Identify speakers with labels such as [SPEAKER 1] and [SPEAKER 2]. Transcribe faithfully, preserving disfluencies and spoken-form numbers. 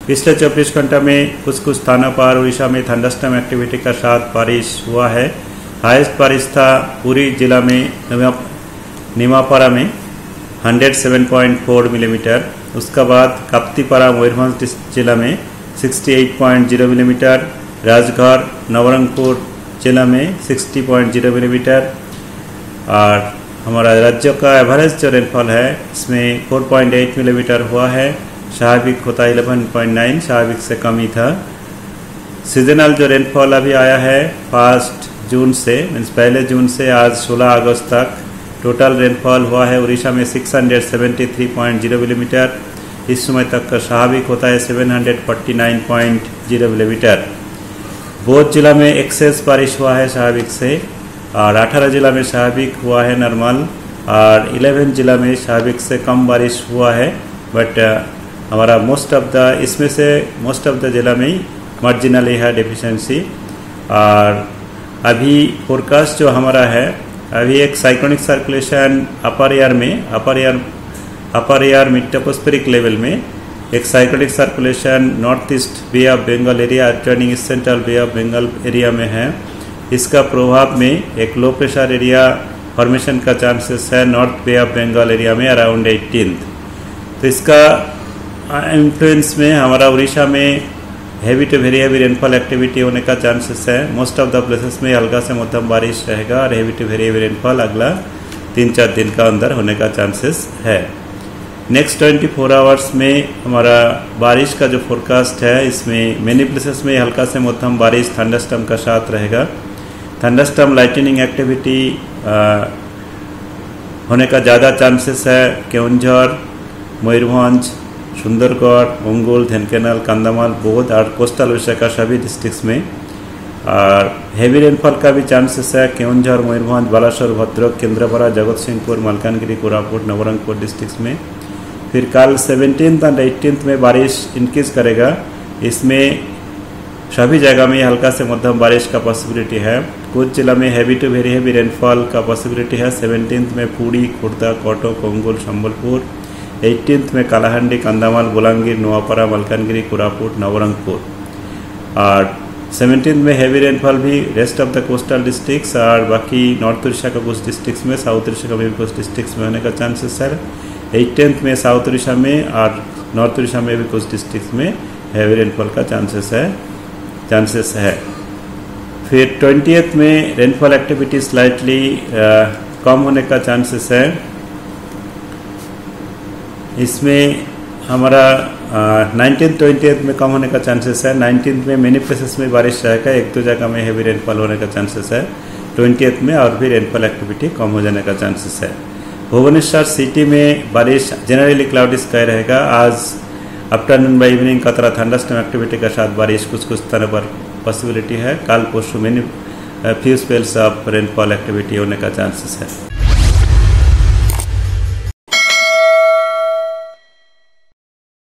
[SPEAKER 1] पिछले चौबीस घंटा में कुछ कुछ स्थानों पर उड़ीसा में थंडरस्टॉर्म एक्टिविटी का साथ बारिश हुआ है। हाईएस्ट बारिश था पूरी जिला में निमापारा में एक सौ सात पॉइंट चार मिलीमीटर। उसके बाद काप्तीपारा मयूरभंज जिला में अड़सठ पॉइंट शून्य मिलीमीटर, राजगढ़ नवरंगपुर जिला में साठ पॉइंट शून्य मिलीमीटर। और हमारा राज्य का एवरेज जो रेनफॉल है इसमें चार पॉइंट आठ मिलीमीटर हुआ है। स्वाभाविक होता है ग्यारह पॉइंट नौ, स्वाभाविक से कम ही था। सीजनल जो रेनफॉल अभी आया है फर्स्ट जून से मीन्स पहले जून से आज सोलह अगस्त तक टोटल रेनफॉल हुआ है उड़ीसा में छह सौ तिहत्तर पॉइंट शून्य मिलीमीटर। इस समय तक का स्वाभाविक होता है सात सौ उनचास पॉइंट शून्य मिलीमीटर। बौद्ध जिला में एक्सेस बारिश हुआ है स्वाभाविक से, और अठारह जिला में स्वाभाविक हुआ है नॉर्मल, और ग्यारह जिला में स्वाभाविक से कम बारिश हुआ है। बट हमारा मोस्ट ऑफ द इसमें से मोस्ट ऑफ द जिला में ही मार्जिनली है डेफिशिएंसी। और अभी फोरकास्ट जो हमारा है, अभी एक साइक्लोनिक सर्कुलेशन अपर एयर में upper air upper air mid tropospheric level में एक cyclonic circulation north east bay of Bengal area turning east central bay of Bengal area में है। इसका प्रभाव में एक लो प्रेशर एरिया फॉर्मेशन का चांसेस है north bay of Bengal area में अराउंड एटीन। तो इसका इन्फ्लुएंस में हमारा उड़ीसा में heavy to very heavy rainfall activity होने का चांसेस है। मोस्ट ऑफ द प्लेसेस में हल्का से मध्यम बारिश रहेगा और heavy to very heavy rainfall अगला तीन चार दिन का अंदर होने का चांसेस है। नेक्स्ट चौबीस आवर्स में हमारा बारिश का जो फोरकास्ट है इसमें मेनी प्लेसेस में हल्का से मध्यम बारिश थंडरस्टॉर्म का साथ रहेगा। थंडरस्टॉर्म लाइटनिंग एक्टिविटी होने का ज़्यादा चांसेस है केवंझर, मयूरभंज, सुंदरगढ़, ओंगोल, ढेंकानाल, कंधमाल, बौद्ध और कोस्टल उड़ीसा का सभी डिस्ट्रिक्ट्स में। और हैवी रेनफॉल का भी चांसेस है केवंझर, मयूरभंज, बालासोर, भद्रक, केंद्रापड़ा, जगत सिंहपुर, मलकानगिरी, कोरापुट, नवरंगपुर डिस्ट्रिक्ट्स में। फिर कल सेवनटीन एंड एटीन में बारिश इंक्रीज करेगा। इसमें सभी जगह में हल्का से मध्यम बारिश का पॉसिबिलिटी है। कुछ जिला में heavy to very heavy rainfall का पॉसिबिलिटी है। सेवनटीन में पूरी, खुर्दा, कटक, ओंगोल, संबलपुर। एटीन में कालाहांडी, कंधमाल, बोलांगीर, नोआपाड़ा, मलकानगिरी, कोरापुट, नवरंगपुर। और सेवनटीन में हैवी रेनफॉल भी rest of the coastal districts और बाकी नॉर्थ उड़ीसा का कुछ डिस्ट्रिक्ट्स में, साउथ उड़ीसा का भी कुछ डिस्ट्रिक्ट्स में होने का चांसेस है। एटीन में साउथ उड़ीसा में और नॉर्थ उड़ीसा में भी कुछ डिस्ट्रिक्ट्स में हैवी रेनफॉल का चांसेस है चांसेस है फिर ट्वेंटियथ में रेनफॉल एक्टिविटी स्लाइटली कम होने का चांसेस है। इसमें हमारा नाइनटीन ट्वेंटियथ में कम होने का चांसेस है। नाइनटीन में मेनी प्लेसेस में बारिश रहेगा, एक दो जगह में हैवी रेनफॉल होने का चांसेस है। ट्वेंटियथ में और भी रेनफॉल एक्टिविटी कम हो जाने का चांसेस है। भुवनेश्वर सिटी में बारिश जनरली क्लाउडी स्काई रहेगा। आज आफ्टरनून बाय इवनिंग का तरह थंडरस्टॉर्म एक्टिविटी के साथ बारिश कुछ कुछ स्थानों पर पॉसिबिलिटी है। कल परसों many few spells of rainfall activity होने का चांसेस है।